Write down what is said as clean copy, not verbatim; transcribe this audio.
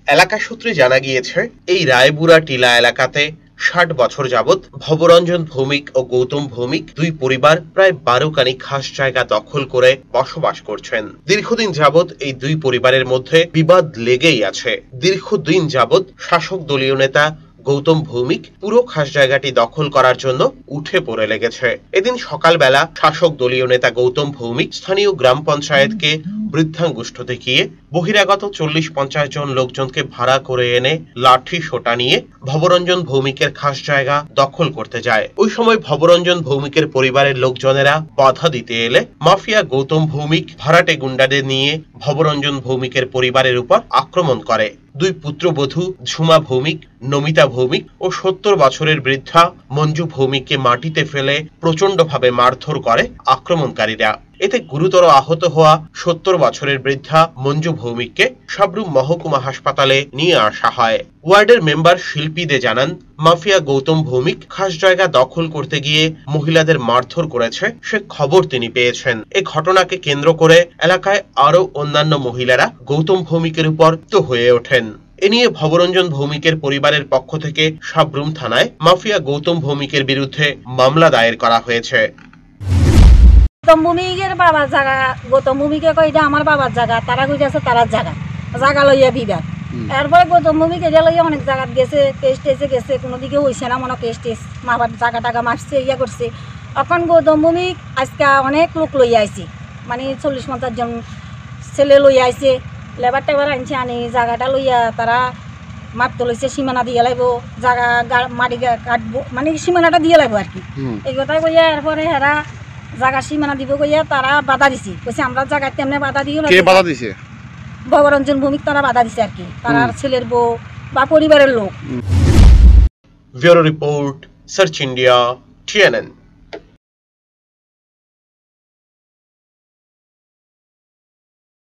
এলাকা সূত্রে জানা গিয়েছে, এই রায়পুরা টিলা এলাকাতে ৬০ বছর যাবৎ ভবরঞ্জন ভৌমিক ও গৌতম ভৌমিক দুই পরিবার প্রায় ১২ কানি খাস জায়গা দখল করে বসবাস করছেন। দীর্ঘদিন যাবৎ এই দুই পরিবারের মধ্যে বিবাদ লেগেই আছে। দীর্ঘদিন যাবৎ শাসক দলীয় নেতা গৌতম ভৌমিক পুরো খাস জায়গাটি দখল করার জন্য উঠে পড়ে লেগেছে। এদিন সকালবেলা শাসক দলীয় নেতা গৌতম ভৌমিক স্থানীয় গ্রাম পঞ্চায়েতকে বৃদ্ধাঙ্গুষ্ঠ দেখিয়ে বহিরাগত ৪০-৫০ জন লোকজনকে ভাড়া করে এনে লাঠি সোটা নিয়ে ভবরঞ্জন ভৌমিকের খাস জায়গা দখল করতে যায়। ওই সময় ভবরঞ্জন ভৌমিকের পরিবারের লোকজনেরা বাধা দিতে এলে মাফিয়া গৌতম ভৌমিক ভাড়াটে গুন্ডাদের নিয়ে ভবরঞ্জন ভৌমিকের পরিবারের উপর আক্রমণ করে। দুই পুত্রবধূ ঝুমা ভৌমিক, নমিতা ভৌমিক ও ৭০ বছরের বৃদ্ধা মঞ্জু ভৌমিককে মাটিতে ফেলে প্রচন্ডভাবে মারধর করে আক্রমণকারীরা। এতে গুরুতর আহত হওয়া ৭০ বছরের বৃদ্ধা মঞ্জু ভৌমিককে সাবরুম মহকুমা হাসপাতালে নিয়ে আসা হয়। ওয়ার্ডের মেম্বার শিল্পী দে জানান, মাফিয়া গৌতম ভৌমিক খাস জায়গা দখল করতে গিয়ে মহিলাদের মারধর করেছে সে খবর তিনি পেয়েছেন। এ ঘটনাকে কেন্দ্র করে এলাকায় আরো অন্যান্য মহিলারা গৌতম ভৌমিকের উপর তো হয়ে ওঠেন। এ নিয়ে ভবরঞ্জন ভৌমিকের পরিবারের পক্ষ থেকে সাবরুম থানায় মাফিয়া গৌতম ভৌমিকের বিরুদ্ধে মামলা দায়ের করা হয়েছে। গৌতম ভৌমিকের বাবার জায়গা, গৌতম ভৌমিকে কই এটা আমার বাবার জায়গা, তারা কইতেছে তারার জায়গা লইয়া বিবাদ। এরপরে গৌতম ভৌমিক এটা লইয়া অনেক জায়গা গেছে, টেস্টে গেছে, কোনো দিকে হয়েছে না মনে টেস্ট মাবার জায়গা টাকা মারছে, ইয়া করছে। এখন গৌতম ভৌমিক আজকে অনেক লোক লইয়া আইছে, মানে ৪০-৫০ জন ছেলে লইয়া আইছে, লেবার টেবার আনছে, আনি জায়গাটা লইয়া তারা মাপতে লইছে, সীমানা দিয়ে লাগব, জায়গা মাটি কাটবো, মানে সীমানাটা দিয়ে লাগবো আর কি। এই কথাই কইয়া এরপরে হেরা জায়গা সীমানা দিব কইয়া তারা বাধা দিছে, কইছে আমরা জায়গা তেমনি বাধা দিও না। কে বাধা দিছে? ভবরঞ্জন ভৌমিক তারা বাধা দিছে আর কি, তার ছেলের বউ বা পরিবারের লোক। Bureau report, search India, TNN।